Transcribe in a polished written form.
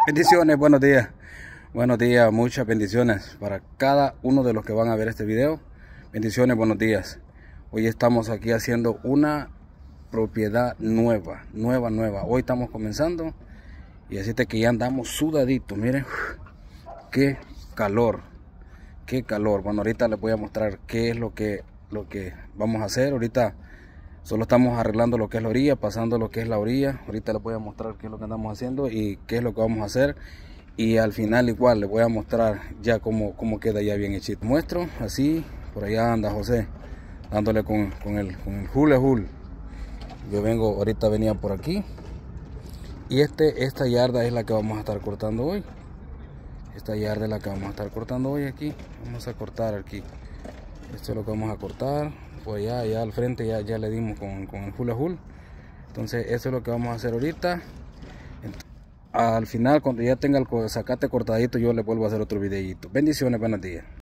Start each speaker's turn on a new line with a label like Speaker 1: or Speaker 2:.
Speaker 1: Bendiciones, buenos días, muchas bendiciones para cada uno de los que van a ver este video. Bendiciones, buenos días. Hoy estamos aquí haciendo una propiedad nueva. Hoy estamos comenzando y así que ya andamos sudaditos. Miren, qué calor. Bueno, ahorita les voy a mostrar qué es lo que vamos a hacer. Ahorita solo estamos arreglando lo que es la orilla, pasando lo que es la orilla. Ahorita les voy a mostrar qué es lo que andamos haciendo y qué es lo que vamos a hacer. Y al final igual les voy a mostrar ya cómo queda ya bien hechito. Muestro así, por allá anda José, dándole con el hule. Yo ahorita venía por aquí. Y esta yarda es la que vamos a estar cortando hoy. Esta yarda es la que vamos a estar cortando hoy aquí. Vamos a cortar aquí. Esto es lo que vamos a cortar. Pues allá al frente ya le dimos con el hule. Entonces eso es lo que vamos a hacer ahorita. Al final, cuando ya tenga el zacate cortadito, yo le vuelvo a hacer otro videito. Bendiciones, buenos días.